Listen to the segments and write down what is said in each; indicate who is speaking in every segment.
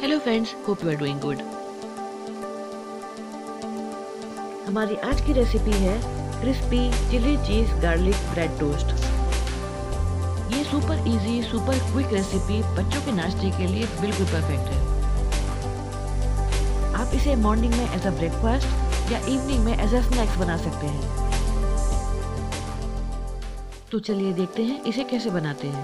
Speaker 1: Hello friends, hope you are doing good. हमारी आज की रेसिपी है crispy chilli cheese garlic bread toast. ये super easy, super quick recipe बच्चों के नाश्ते के लिए बिल्कुल परफेक्ट है। आप इसे मॉर्निंग में एज अ ब्रेकफास्ट या इवनिंग में एज अ स्नैक्स बना सकते हैं। तो चलिए देखते हैं इसे कैसे बनाते हैं।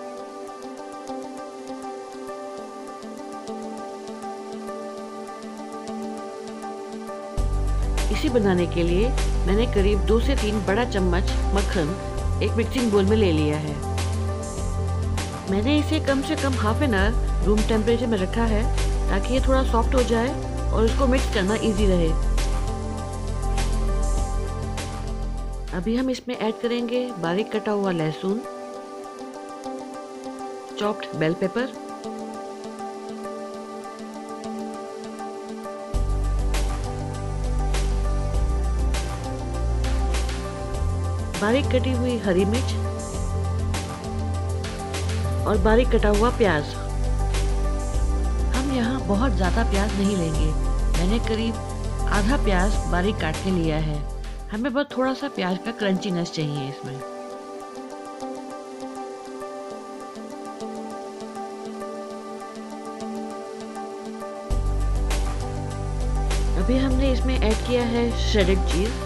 Speaker 1: इसे बनाने के लिए मैंने करीब 2 से 3 बड़ा चम्मच मक्खन एक मिक्सिंग बोल में ले लिया है। मैंने इसे कम से कम half an hour room temperature में रखा है ताकि ये थोड़ा सॉफ्ट हो जाए और इसको मिक्स करना इजी रहे। अभी हम इसमें ऐड करेंगे बारीक कटा हुआ लहसुन, चॉप्ड बेल पेपर, बारीक कटी हुई हरी मिर्च और बारीक कटा हुआ प्याज। हम यहाँ बहुत ज़्यादा प्याज नहीं लेंगे। मैंने करीब आधा प्याज बारीक काट के लिया है। हमें बस थोड़ा सा प्याज का क्रंचीनेस चाहिए इसमें। अभी हमने इसमें ऐड किया है श्रेडेड चीज।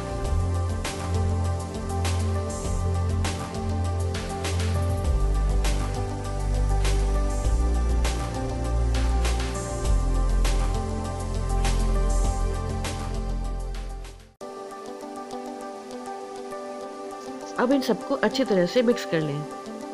Speaker 1: अब इन सबको अच्छी तरह से मिक्स कर लें।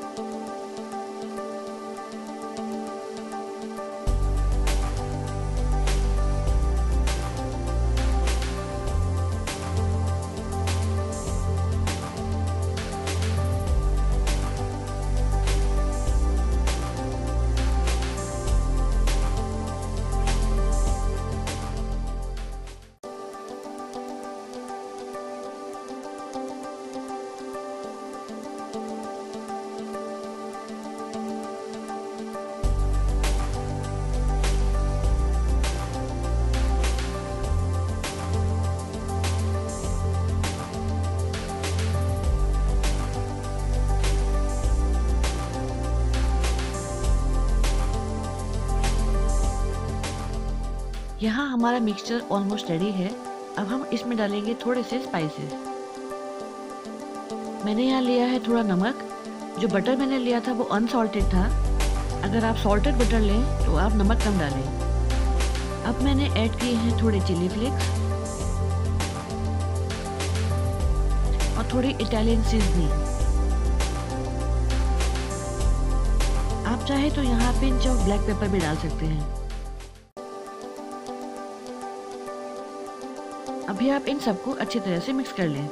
Speaker 1: यहाँ हमारा मिक्सचर ऑलमोस्ट रेडी है। अब हम इसमें डालेंगे थोड़े से स्पाइसेस। मैंने यहाँ लिया है थोड़ा नमक। जो बटर मैंने लिया था वो अनसॉल्टेड था। अगर आप सॉल्टेड बटर लें तो आप नमक कम डालें। अब मैंने ऐड किए हैं थोड़े चिली फ्लेक्स और थोड़ी इटालियन सीजनिंग। आप चाहे तो यहाँ पिंच ऑफ ब्लैक पेपर भी डाल सकते हैं। अभी आप इन सबको अच्छी तरह से मिक्स कर लें।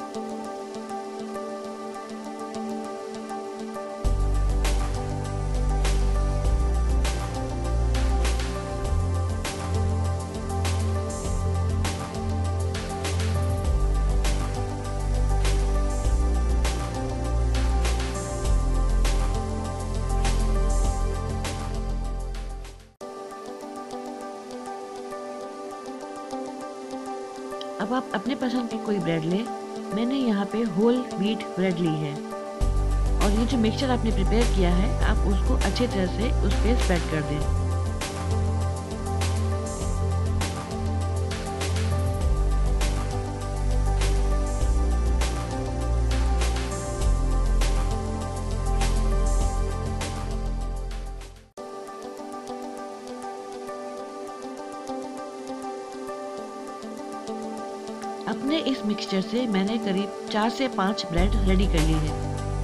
Speaker 1: अब आप अपने पसंद की कोई ब्रेड लें। मैंने यहाँ पे होल व्हीट ब्रेड ली है और ये जो मिक्सचर आपने प्रिपेयर किया है आप उसको अच्छी तरह से उस पर स्प्रेड कर दें। अपने इस मिक्सचर से मैंने करीब 4 से 5 ब्रेड रेडी कर ली है।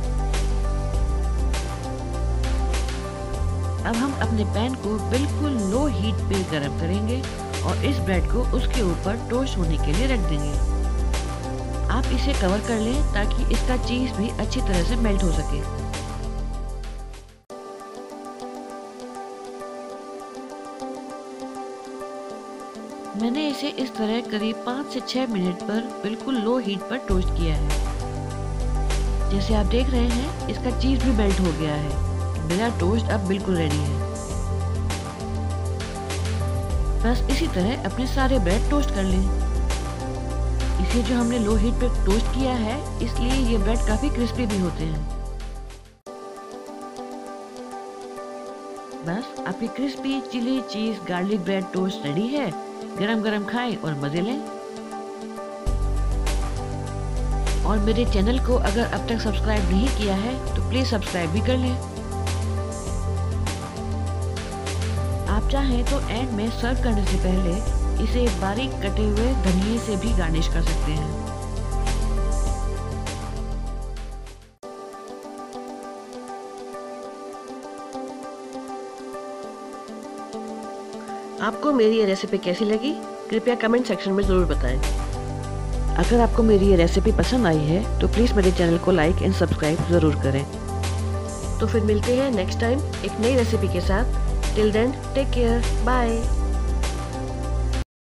Speaker 1: अब हम अपने पैन को बिल्कुल लो हीट पे गरम करेंगे और इस ब्रेड को उसके ऊपर टोस्ट होने के लिए रख देंगे। आप इसे कवर कर लें ताकि इसका चीज भी अच्छी तरह से मेल्ट हो सके। मैंने इसे इस तरह करीब 5 से 6 मिनट पर बिल्कुल लो हीट पर टोस्ट किया है। जैसे आप देख रहे हैं इसका चीज भी मेल्ट हो गया है। मेरा टोस्ट अब बिल्कुल रेडी है। बस इसी तरह अपने सारे ब्रेड टोस्ट कर लें। इसे जो हमने लो हीट पे टोस्ट किया है, इसलिए ये ब्रेड काफी क्रिस्पी भी होते हैं। बस आपकी crispy chilli cheese garlic bread toast ready है। गरम गरम खाएं और मजे लें। और मेरे चैनल को अगर अब तक सब्सक्राइब नहीं किया है तो प्लीज सब्सक्राइब भी कर लें। आप चाहें तो एंड में सर्व करने से पहले इसे बारीक कटे हुए धनिये से भी गार्निश कर सकते हैं। आपको मेरी ये रेसिपी कैसी लगी, कृपया कमेंट सेक्शन में ज़रूर बताएं। अगर आपको मेरी ये रेसिपी पसंद आई है तो प्लीज़ मेरे चैनल को लाइक एंड सब्सक्राइब ज़रूर करें। तो फिर मिलते हैं नेक्स्ट टाइम एक नई रेसिपी के साथ। Till then take care, bye.